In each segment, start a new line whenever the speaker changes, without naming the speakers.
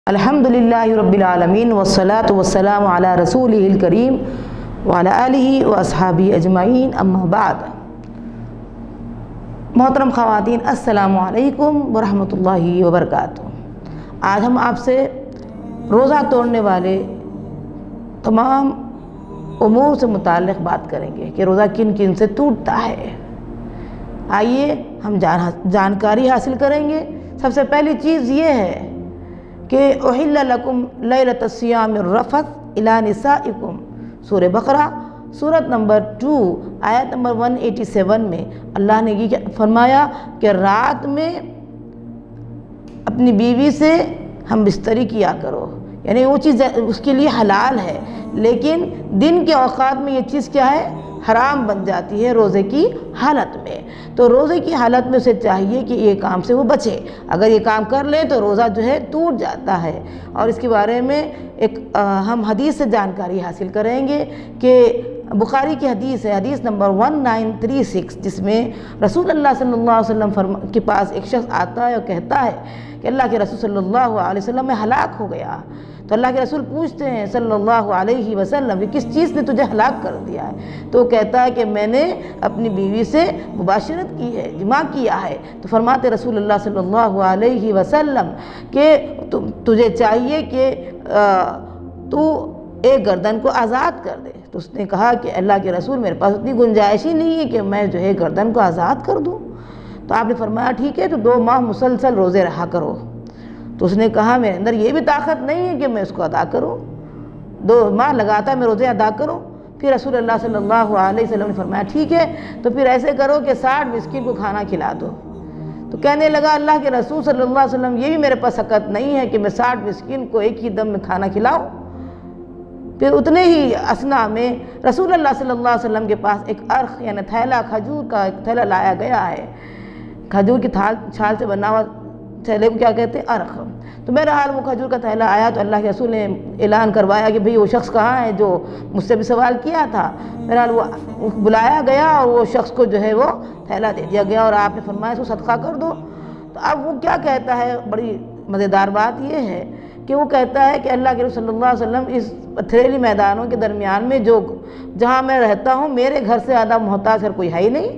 الحمدللہ رب العالمین والصلاة والسلام علی رسولہ الکریم وعلی آلہ واصحابہ اجمعین اما بعد۔ محترم خواتین، السلام علیکم ورحمۃ اللہ وبرکاتہ۔ آج ہم آپ سے روزہ توڑنے والے تمام امور سے متعلق بات کریں گے کہ روزہ کن کن سے ٹوٹتا ہے۔ آئیے ہم جانکاری حاصل کریں گے۔ سب سے پہلی چیز یہ ہے کہ احل لکم لیلۃ الصیام الرفث الی نسائکم، سورہ بقرہ سورت نمبر 2 آیت نمبر 187 میں اللہ نے یہ فرمایا کہ رات میں اپنی بیوی سے ہم بستری کیا کرو، یعنی وہ چیز اس کے لیے حلال ہے، لیکن دن کے اوقات میں یہ چیز کیا ہے؟ حرام بن جاتی ہے روزے کی حالت میں۔ تو روزے کی حالت میں اسے چاہیے کہ یہ کام سے وہ بچے۔ اگر یہ کام کر لے تو روزہ جو ہے ٹوٹ جاتا ہے، اور اس کے بارے میں ایک ہم حدیث سے جانکاری حاصل کریں گے کہ بخاری کی حدیث ہے، حدیث نمبر 1936، جس میں رسول اللہ صلی اللہ علیہ وسلم کے پاس ایک شخص آتا ہے اور کہتا ہے کہ اللہ کے رسول صلی اللہ علیہ وسلم میں ہلاک ہو گیا۔ تو اللہ کے رسول پوچھتے ہیں صلی اللہ علیہ وسلم کہ کس چیز نے تجھے ہلاک کر دیا ہے؟ تو وہ کہتا ہے کہ میں نے اپنی بیوی سے مباشرت کی ہے، جماع کیا ہے۔ تو فرماتے رسول اللہ صلی اللہ علیہ وسلم کہ تجھے چاہیے کہ تو ایک گردن کو آزاد کر دے۔ تو اس نے کہا کہ اللہ کے رسول میرے پاس اتنی گنجائش ہی نہیں ہے کہ میں جو ہے گردن کو آزاد کر دوں۔ تو آپ نے فرمایا ٹھیک ہے، تو 2 ماہ مسلسل روزے رہا کرو۔ تو اس نے کہا میرے اندر یہ بھی طاقت نہیں ہے کہ میں اس کو ادا کروں، 2 ماہ لگاتا میں روزے ادا کروں۔ پھر رسول اللہ صلی اللہ علیہ وسلم نے فرمایا ٹھیک ہے، تو پھر ایسے کرو کہ 60 مسکین کو کھانا کھلا دو۔ تو کہنے لگا اللہ کے رسول صلی اللہ علیہ وسلم یہ بھی میرے پاس طاقت نہیں ہے کہ میں 60 مسکین کو ایک ہی دم میں کھانا کھلاؤں۔ پھر اتنے ہی اثنا میں رسول اللہ صلی اللہ علیہ وسلم کے پاس ایک ارخ یعنی تھیلا، کھجور کا ایک تھیلا لایا گیا ہے، کھجور کی چھال سے بنا ہوا تھیلے کو کیا کہتے ہیں؟ ارخ۔ تو بہرحال وہ کھجور کا تھیلا آیا تو اللہ کے رسول نے اعلان کروایا کہ بھئی وہ شخص کہاں ہے جو مجھ سے بھی سوال کیا تھا۔ بہرحال وہ بلایا گیا اور وہ شخص کو جو ہے وہ تھیلا دے دیا گیا، اور آپ نے فرمایا اس کو صدقہ کر دو۔ تو اب وہ کیا کہتا ہے؟ بڑی مزیدار بات یہ ہے کہ وہ کہتا ہے کہ اللہ کے رسول صلی اللہ علیہ وسلم اس پتھریلی میدانوں کے درمیان میں جہاں میں رہتا ہوں میرے گھر سے زیادہ محتاج ہر کوئی ہے ہی نہیں۔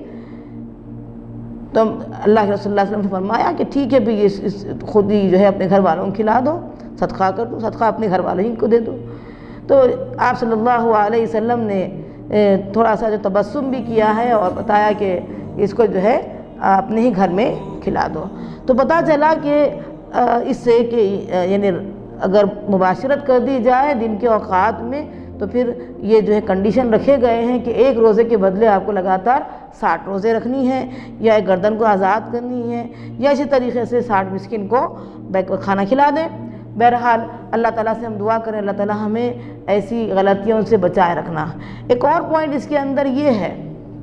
تو اللہ کے رسول صلی اللہ علیہ وسلم نے فرمایا کہ ٹھیک ہے بھی خود ہی جو ہے اپنے گھر والوں کو کھلا دو، صدقہ کر دو، صدقہ اپنے گھر والوں ہی کو دے دو۔ تو آپ صلی اللہ علیہ وسلم نے تھوڑا سا جو تبسم بھی کیا ہے اور بتایا کہ اس کو جو ہے اپنے ہی گھر میں کھلا دو۔ تو پتہ چلا کہ اس سے کہ یعنی اگر مباشرت کر دی جائے دن کے اوقات میں تو پھر یہ جو ہے کنڈیشن رکھے گئے ہیں کہ ایک روزے کے بدلے آپ کو لگاتار 60 روزے رکھنی ہے، یا ایک گردن کو آزاد کرنی ہے، یا اسی طریقے سے 60 مسکین کو کھانا کھلا دیں۔ بہرحال اللہ تعالیٰ سے ہم دعا کریں اللہ تعالیٰ ہمیں ایسی غلطیوں سے بچائے رکھنا۔ ایک اور پوائنٹ اس کے اندر یہ ہے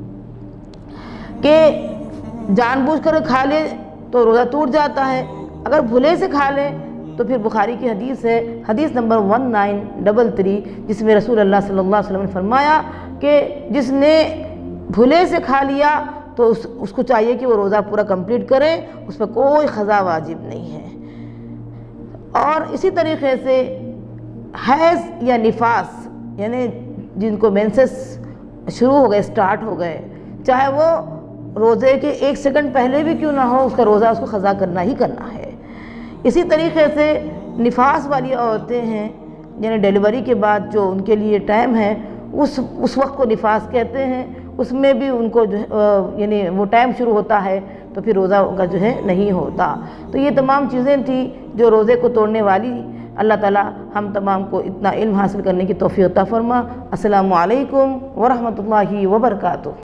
کہ جان بوجھ کر کھا لے تو روزہ ٹوٹ جاتا ہے، اگر بھولے سے کھا لے تو پھر بخاری کی حدیث ہے، حدیث نمبر 1933، جس میں رسول اللہ صلی اللہ علیہ وسلم نے فرمایا کہ جس نے بھولے سے کھا لیا تو اس کو چاہیے کہ وہ روزہ پورا کمپلیٹ کرے، اس پر کوئی قضا واجب نہیں ہے۔ اور اسی طریقے سے حیض یا نفاس یعنی جن کو مینسس شروع ہو گئے، سٹارٹ ہو گئے، چاہے وہ روزے کے 1 سیکنڈ پہلے بھی کیوں نہ ہو، اس کا روزہ اس کو قضا کرنا ہی کرنا ہے۔ اسی طریقے سے نفاس والی عورتیں ہیں، یعنی ڈیلیوری کے بعد جو ان کے لیے ٹائم ہے اس وقت کو نفاس کہتے ہیں، اس میں بھی ان کو جو یعنی وہ ٹائم شروع ہوتا ہے تو پھر روزہ کا جو ہے نہیں ہوتا۔ تو یہ تمام چیزیں تھیں جو روزے کو توڑنے والی۔ اللہ تعالیٰ ہم تمام کو اتنا علم حاصل کرنے کی توفیق عطا فرما۔ السلام علیکم ورحمۃ اللہ وبرکاتہ۔